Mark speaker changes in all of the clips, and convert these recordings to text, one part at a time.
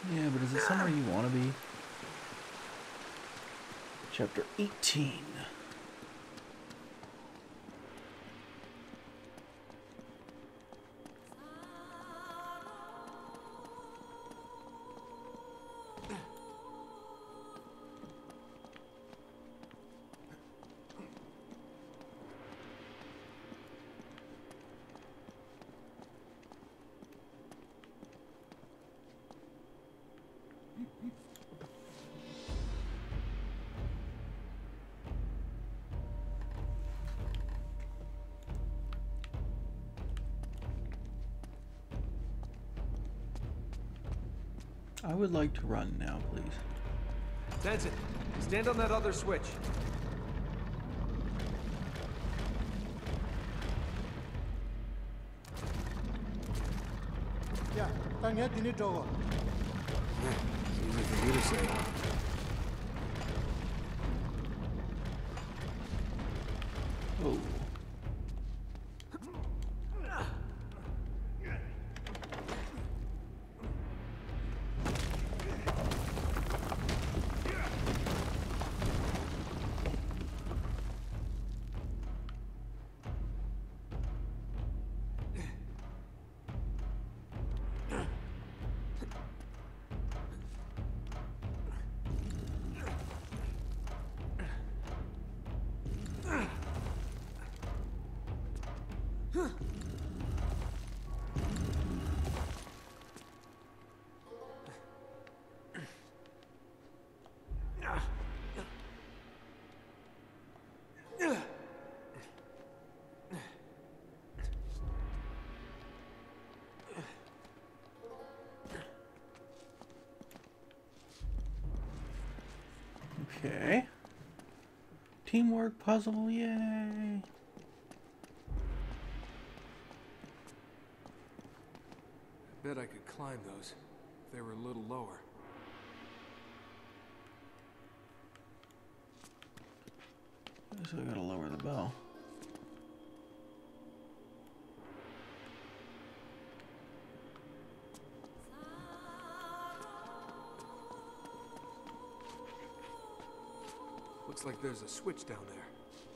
Speaker 1: Yeah, but is it somewhere you want to be? Chapter 18. I would like to run now, please.
Speaker 2: Denson, stand on that other switch.
Speaker 3: Yeah, 당연히 니네 저거.
Speaker 2: Easy for you to say.
Speaker 1: Oh. Okay. Teamwork puzzle, yay!
Speaker 2: I bet I could climb those if they were a little lower.
Speaker 1: So I gotta lower the bell.
Speaker 2: Looks like there's a switch down there.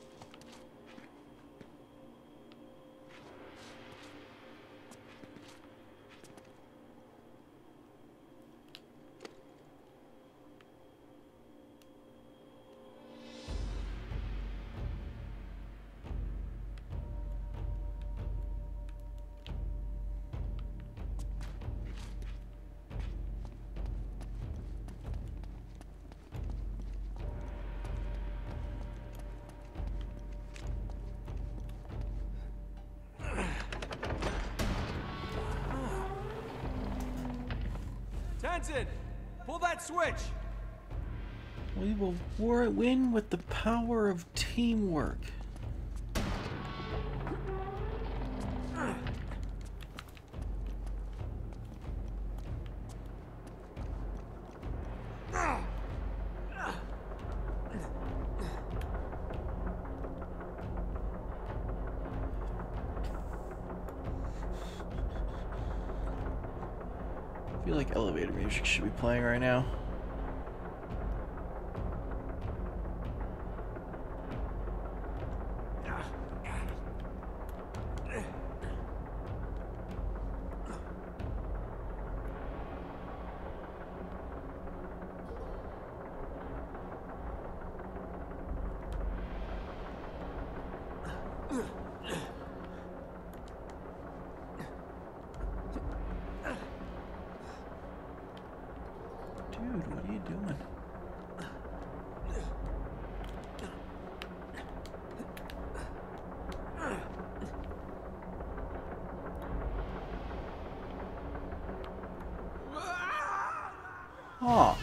Speaker 2: Denson, pull that switch.
Speaker 1: We will win with the power of teamwork. I feel like elevator music should be playing right now. Dude, what are you doing? Oh.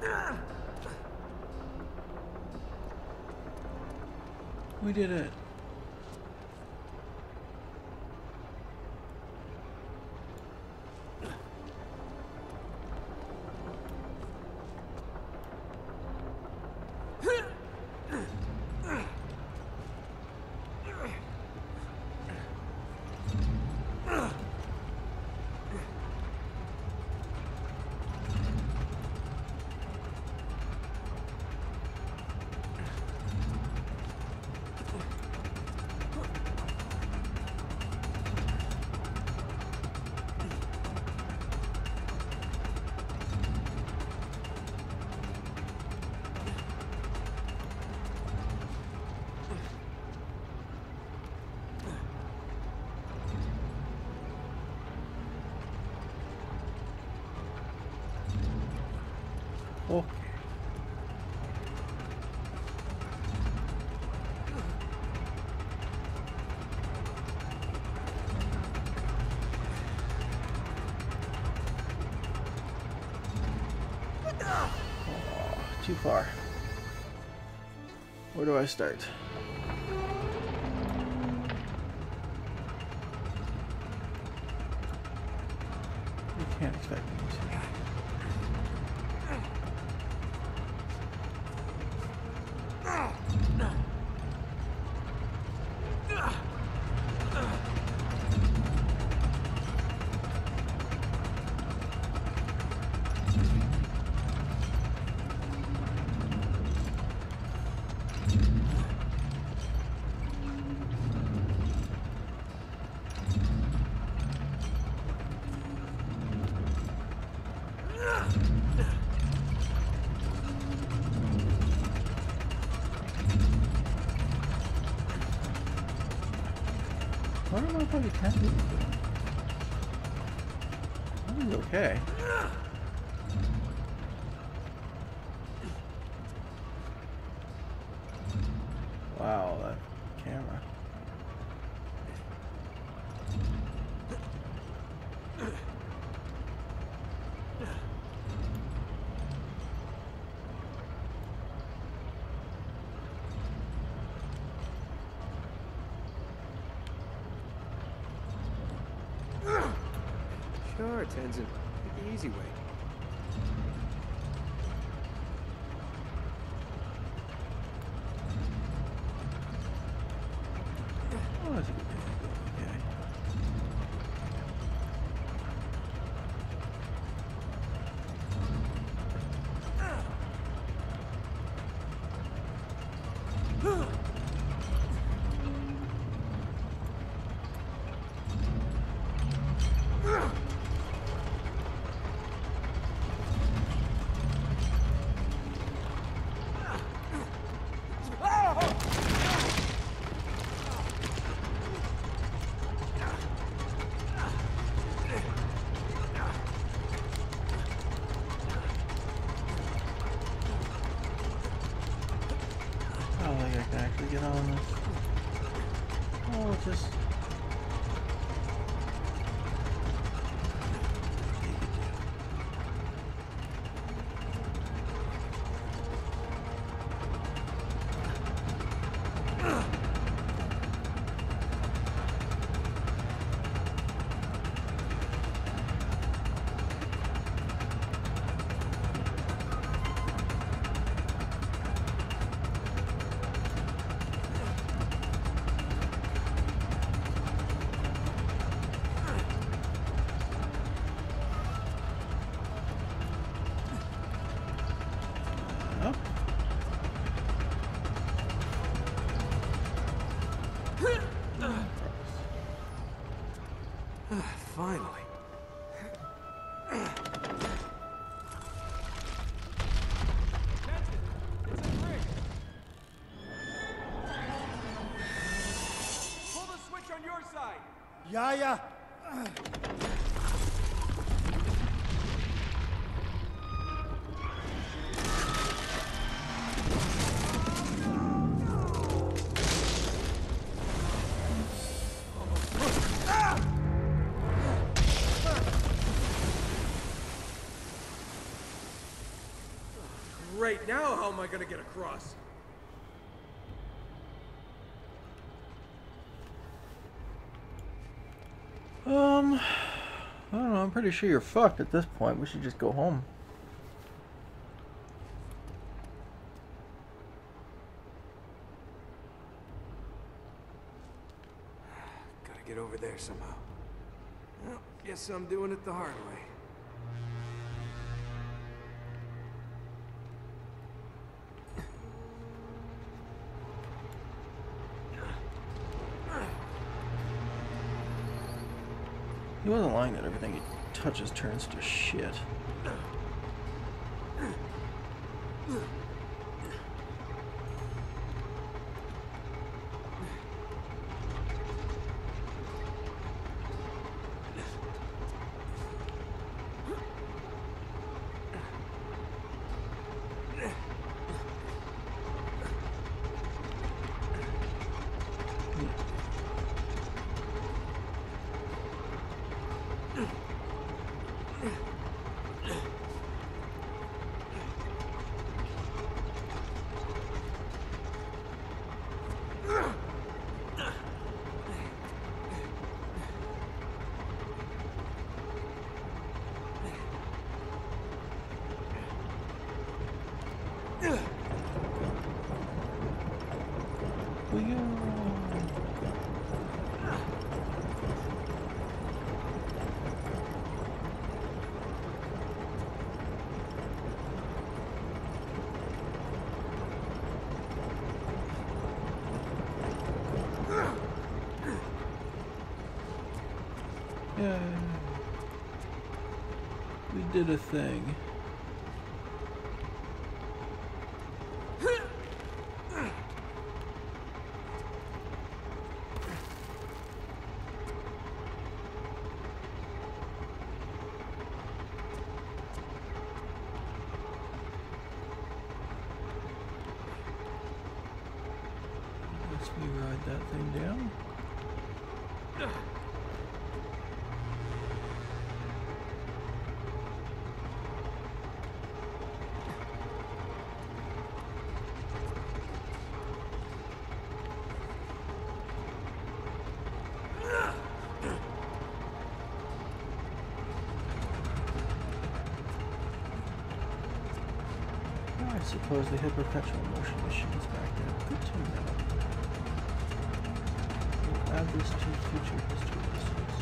Speaker 1: We did it. Okay. Oh, too far. Where do I start? You can't expect me to. I don't know if I can do it. That is okay. Wow, that camera.
Speaker 2: Sure, Tenzin. Take the easy way.
Speaker 1: Oh, that's a good thing. Okay. I don't think I can actually get on this. Oh, it's just...
Speaker 2: Finally. It's a trick. Pull the switch on your side.
Speaker 3: Ja, ja.
Speaker 2: Great, now how am I gonna get across?
Speaker 1: I don't know, I'm pretty sure you're fucked at this point. We should just go home.
Speaker 2: Gotta get over there somehow. Well, guess I'm doing it the hard way.
Speaker 1: He wasn't lying that everything he touches turns to shit. Yeah, we did a thing. Let's ride that thing down. I suppose they had perpetual motion machines back then. Good to know. We'll add this to future history lessons.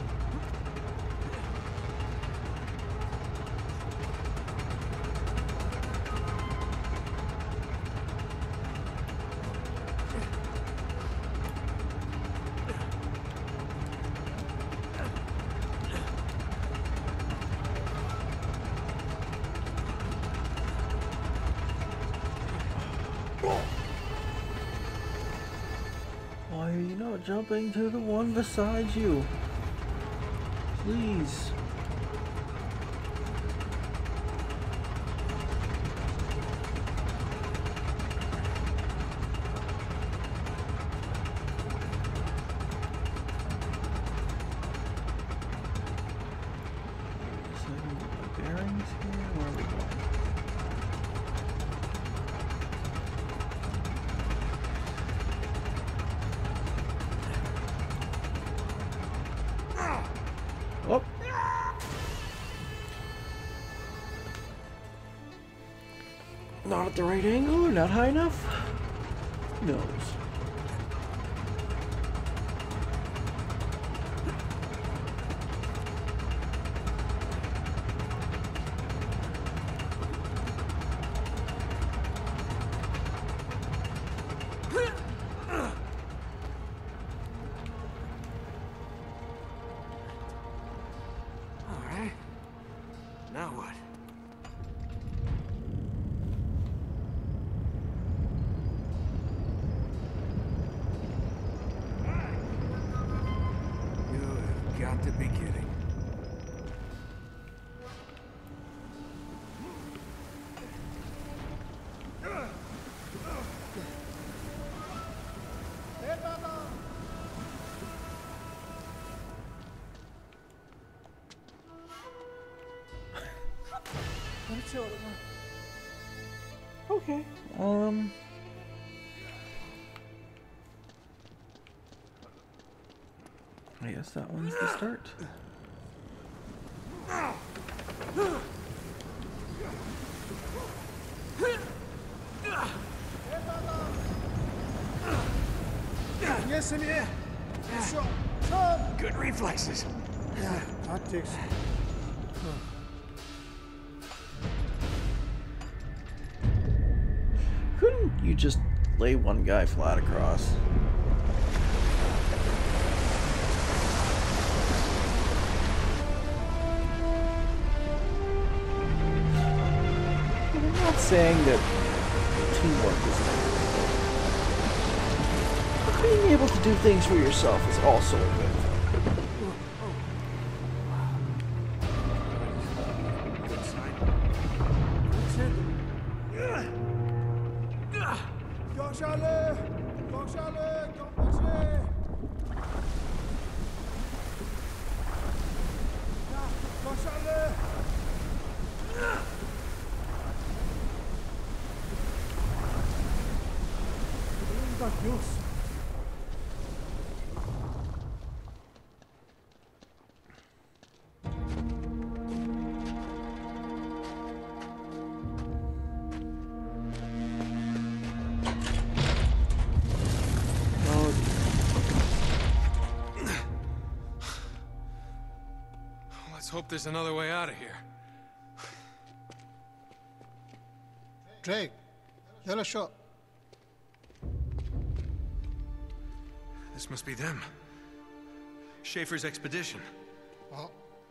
Speaker 1: Why are you not jumping to the one beside you? Please. Bearings here? Where are we going? Oh. Not at the right angle or not high enough? Who knows?
Speaker 2: Now what? You have got to be kidding.
Speaker 1: Okay. I guess that one's the start.
Speaker 3: Yes, in here. Shot.
Speaker 2: Good reflexes.
Speaker 3: Yeah, tactics.
Speaker 1: Couldn't you just lay one guy flat across? I'm not saying that teamwork is good. But being able to do things for yourself is also a good thing.
Speaker 2: Let's hope there's another way out of here.
Speaker 3: Drake, yellow shot.
Speaker 2: This must be them. Schaefer's expedition.
Speaker 3: Oh,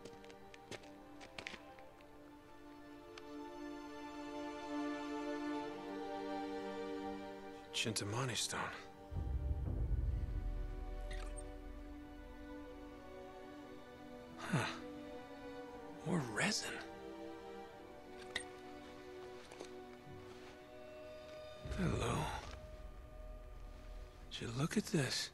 Speaker 2: Chintamani stone. Huh. More resin. Hello. Would you look at this?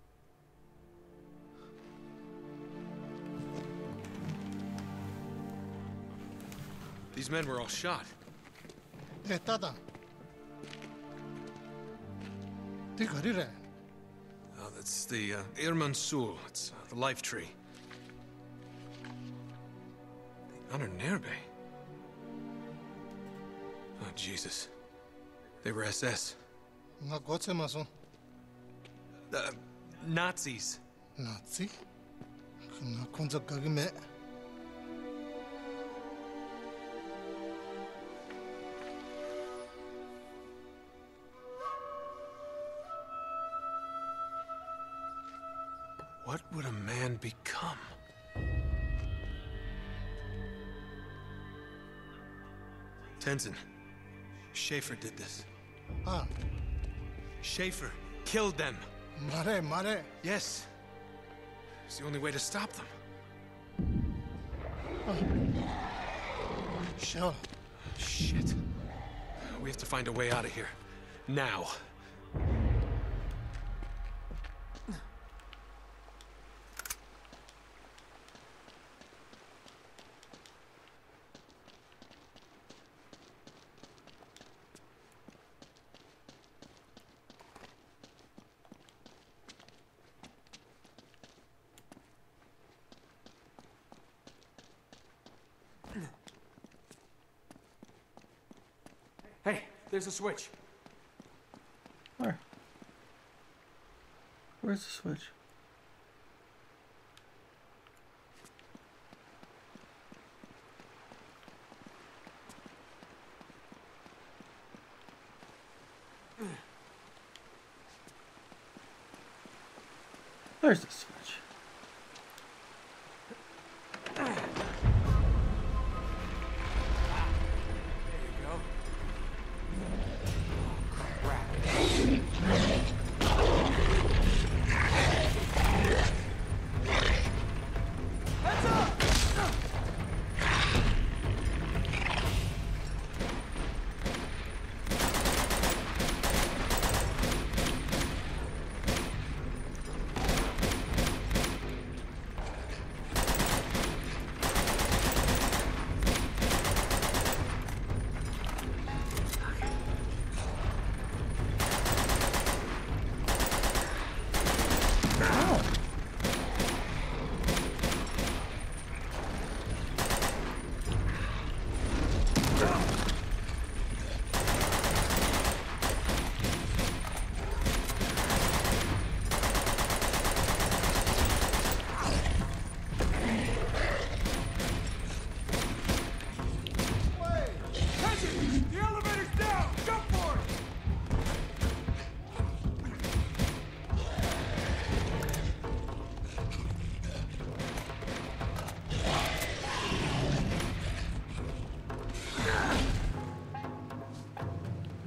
Speaker 2: These men were all shot.
Speaker 3: tada. Tigari.
Speaker 2: Oh, that's the Irman Sul. It's the life tree. The Uncharted. Oh, Jesus. They were SS.
Speaker 3: Na gotse maso.
Speaker 2: Nazis.
Speaker 3: Nazi. Na kunza gagime.
Speaker 2: What would a man become? Tenzin, Schaefer did this.
Speaker 3: Ah,
Speaker 2: Schaefer killed them.
Speaker 3: mare.
Speaker 2: Yes. It's the only way to stop them.
Speaker 3: Sure.
Speaker 2: Shit. We have to find a way out of here. Now. Hey, there's a switch.
Speaker 1: Where? Where's the switch? There's the switch.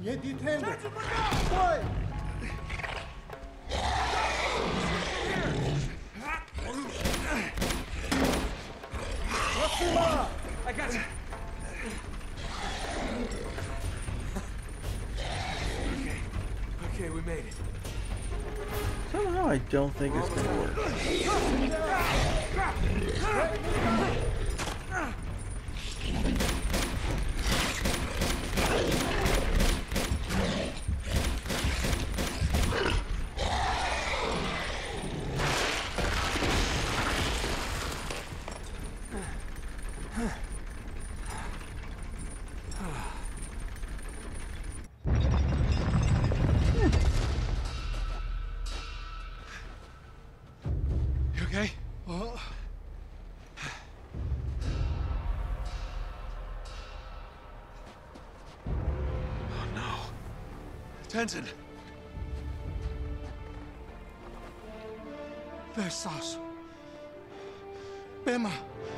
Speaker 3: 얘 뒤태인데.
Speaker 2: I got you. Okay, we made it.
Speaker 1: Somehow I don't think it's gonna work.
Speaker 2: You okay?
Speaker 3: 어?
Speaker 2: Oh no. Tenzin!
Speaker 3: 뱃사수. 빼마.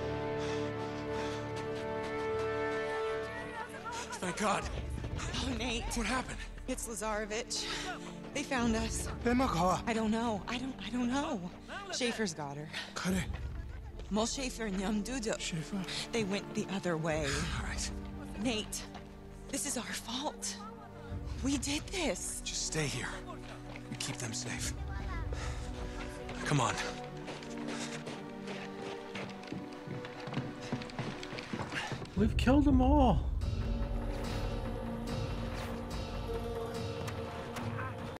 Speaker 2: Thank God.
Speaker 4: Oh, Nate.
Speaker 2: What happened?
Speaker 4: It's Lazarevich. They found us.
Speaker 3: 빼마가 와.
Speaker 4: I don't know. I don't know. Schaefer's got her.
Speaker 3: 그래.
Speaker 4: Mol Schaefer and Yum Dudu.
Speaker 3: 셰프.
Speaker 4: They went the other way.
Speaker 2: All right.
Speaker 4: Nate, this is our fault. We did this.
Speaker 2: Just stay here. You keep them safe. Come on.
Speaker 1: We've killed them all.